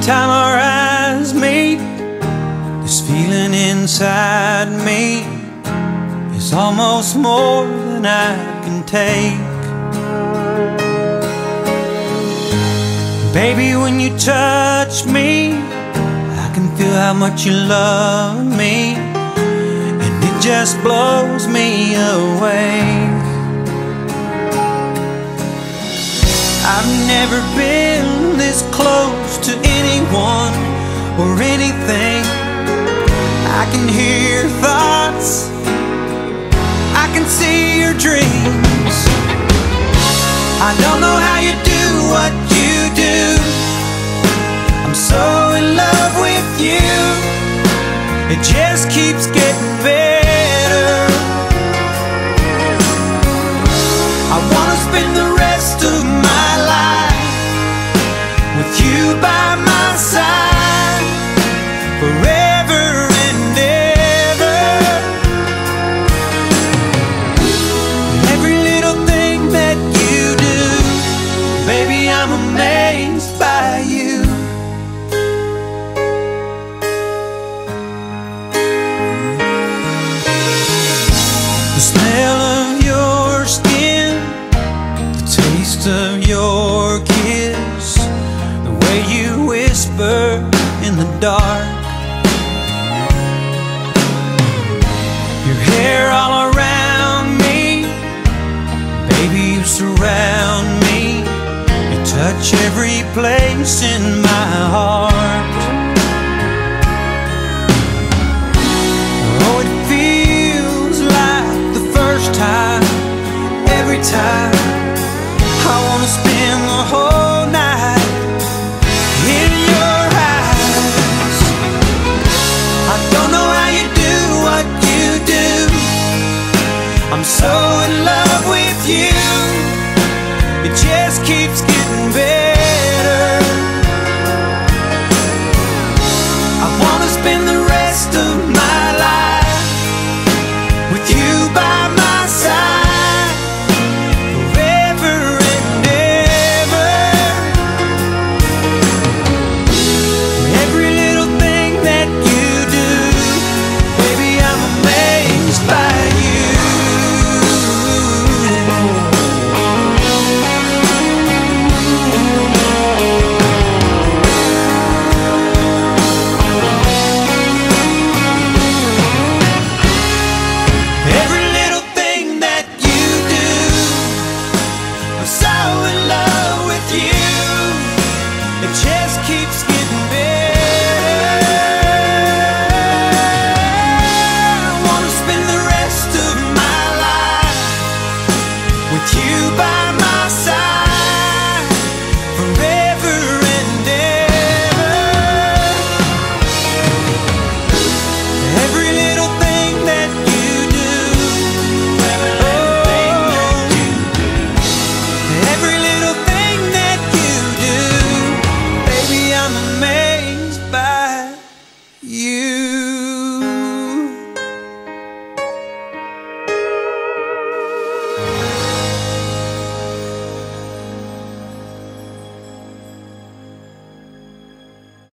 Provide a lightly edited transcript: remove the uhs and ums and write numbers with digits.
time our eyes meet, this feeling inside me is almost more than I can take. Baby, when you touch me, I can feel how much you love me, and it just blows me away. I've never been this close to anyone or anything. I can hear your thoughts, I can see your dreams. I don't know how you do what you do. I'm so in love with you, it just keeps getting better. I wanna spend the rest of my life with you by my side, forever and ever. Every little thing that you do, baby, I'm amazed by you. The smell of your skin, the taste of your kiss, the way you whisper in the dark, your hair all around me, baby, you surround me, you touch every place in my heart. Oh, it feels like the first time, every time. I wanna spend the whole night in your eyes. I don't know how you do what you do. I'm so in love with you, it just keeps getting better.